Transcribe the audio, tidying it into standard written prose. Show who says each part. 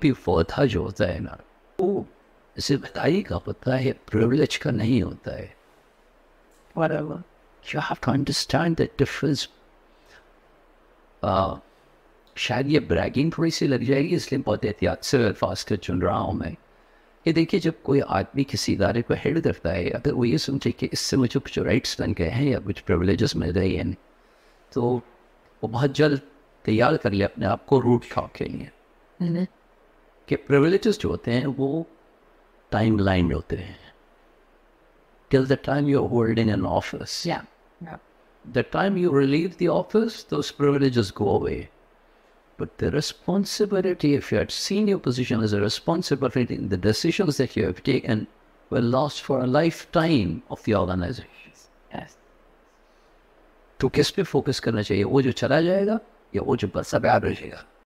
Speaker 1: पौधा जो होता है ना, वो जिम्मेदारी का होता है, प्रिविलेज का नहीं होता है. Whatever. You have to understand the difference. शायद ये ब्रैगिंग थोड़ी सी लग जाएगी, इसलिए बहुत एहतियात से अल्फाज का चुन रहा हूँ मैं. ये देखिए, जब कोई आदमी किसी इदारे को हेड करता है, अगर वो ये समझे कि इससे मुझे कुछ राइट्स बन गए हैं या कुछ प्रिविलेजेस मिल गए हैं, तो वो बहुत जल्द तैयार कर ले अपने आप को रूट शॉक के लिए कि प्रिविलेजेस जो होते हैं वो टाइम लाइन होते हैं. Till the time you're holding an office.
Speaker 2: Yeah.
Speaker 1: The time you relieve the office, those privileges go away. But the responsibility, if you're at senior position as a responsibility, the decisions that you have taken will last for a lifetime of the organization.
Speaker 2: Yes.
Speaker 1: तो किस पे focus करना चाहिए? वो जो चला जाएगा या वो जो बस अब रहेगा?